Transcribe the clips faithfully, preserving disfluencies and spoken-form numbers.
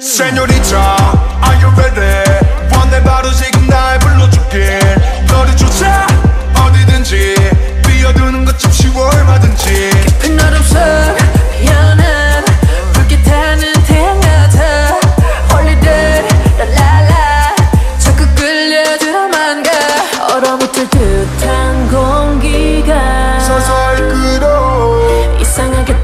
Señorita, are you ready? 원해 바로 지금 날 불러줄게. 너를 쫓아 어디든지 뛰어드는 것좀 쉬워 얼마든지. 깊은 어둠 속 연한 불빛하는 태양 같아. Holiday 랄랄라 자꾸 끌려들어만 가. 얼어붙을 듯한 공기가 서서히 끓어 이상하게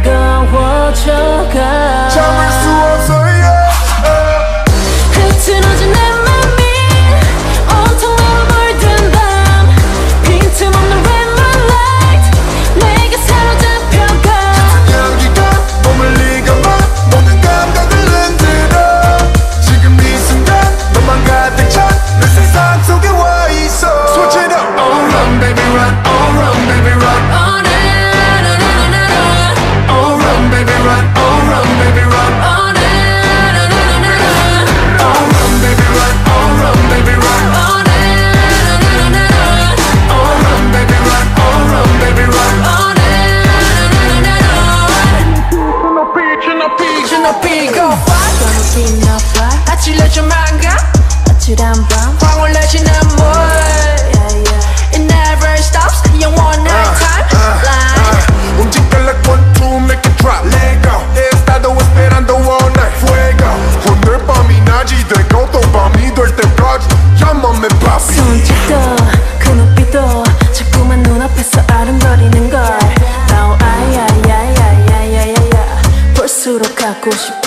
뜨거워져가. 참을 수 없어 yeah. 흐트러진 내 맘이 온통 너로 물든 밤. 빈틈없는 red moonlight 내게 사로잡혀가. 짙은 향기가 몸을 리가마 모든 감각을 흔들어. 지금 이 순간 너만 가득 찬 내 세상 속에 와 있어. Switch it up. Oh run baby run. Oh run baby run. Oh na na na na na na. Oh run baby run. Oh run baby run. Oh na na na na na na. Oh run baby run. Oh run baby run. Oh na na na na na. Oh run baby run. Oh run baby run. Oh na na na na na. No peak, no peak, no peak, go fly. Gonna be no fly. 아찔해져 망가. 아찔한 밤. 황홀 내지는 물. It never stops. 영원한 timeline. 움직여 like one two make it drop. Let go. Estado esperando all night. Fuego. 오늘 밤이 낮이 되고 또 밤이 될 때까지. Llámame papi. 손짓도 그 눈빛도 자꾸만 눈앞에서 아른거리는 걸. Now 아야야야야야야야 볼수록 갖고 싶어.